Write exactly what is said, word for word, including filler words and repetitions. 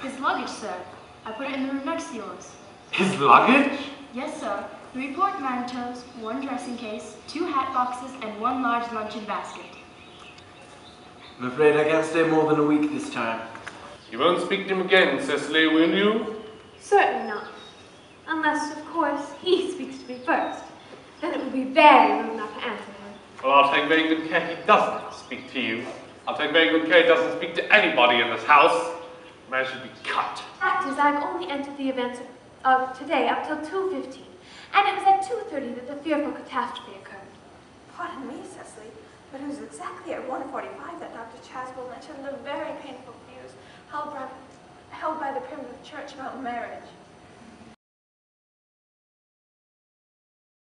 His luggage, sir. I put it in the room next to yours. His luggage? Yes, sir. Three portmanteaus, one dressing case, two hat boxes, and one large luncheon basket. I'm afraid I can't stay more than a week this time. You won't speak to him again, Cecily, will you? Certainly not. Unless, of course, he speaks to me first. Then it would be very rude not to answer him. Well, I'll take very good care he doesn't speak to you. I'll take very good care he doesn't speak to anybody in this house. The man should be cut. Fact is, I've only entered the events of today up till two fifteen, and it was at two thirty that the fearful catastrophe occurred. Pardon me, Cecily, but it was exactly at one forty-five that Doctor Chaswell mentioned the very painful views held by, held by the primitive church about marriage.